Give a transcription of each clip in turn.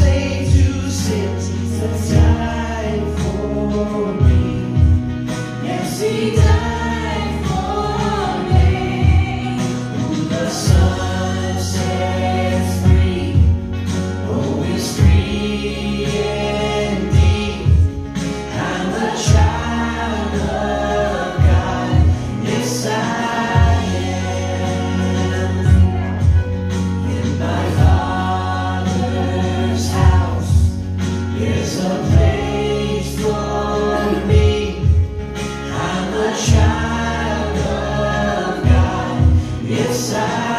slave to sin. Jesus died for me. Yes, He died for me. Who the Son sets free, oh, is free indeed. I'm a child of God. Yes, I am. In my Father's house, there's a place for me. I'm a child of God. Yes, I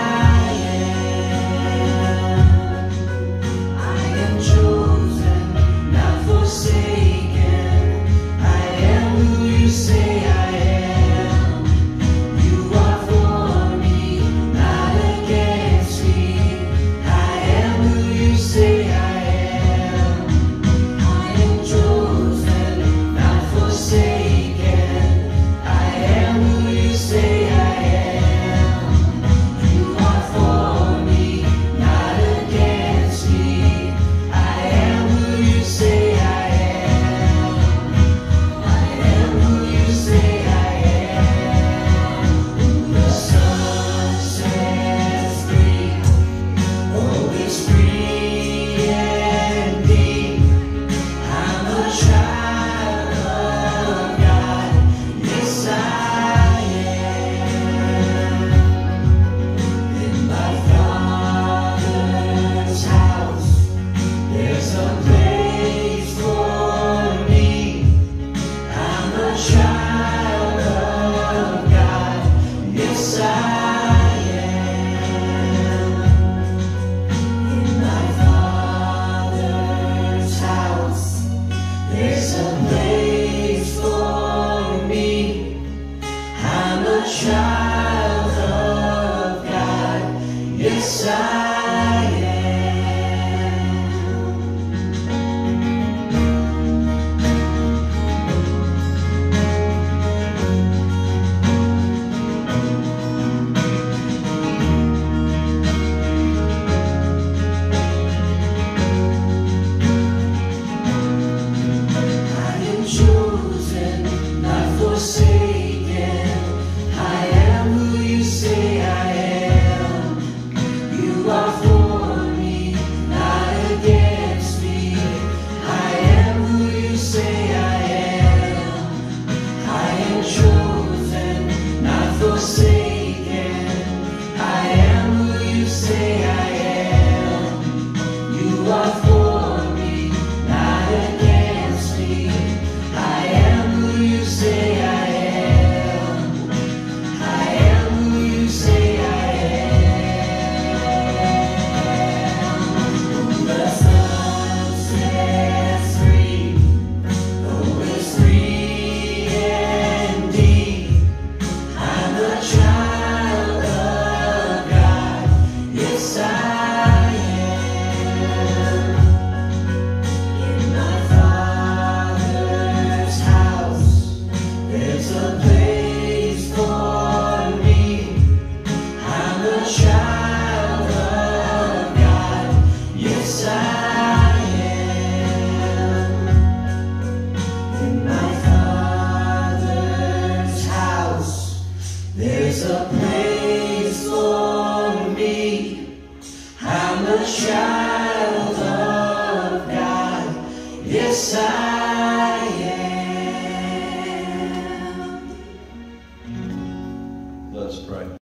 am. I am chosen, not forsaken. I am who you say I am. You are for me, not against me. I am who you say I am. I am chosen, not forsaken. I am who you say I am. You are for me, not against me. I am who you say I am. I am who you say I am. Who the Son sets free, oh, is free indeed. I'm a child of God. Yes, I am. In my Father's house, there's a place for me. I'm a child of God. Yes, I am. In my Father's house, there's a place for me. I'm a child of God. Yes, I am. I am chosen, not forsaken. I am who you say I am. You are for me, not against me. I am who you say I am. I am chosen, not forsaken. I am who you say I am. You are for me, not against me. I am who you say I am. I am who you say I am. Who the Son sets free, oh, is free indeed. I'm a child of God. Yes, I am. In my Father's house, there's a place for me. I'm a child of God. Yes, I am. In my Father's house, there's a place for me. I'm a child of God. Yes, I am. Let's pray.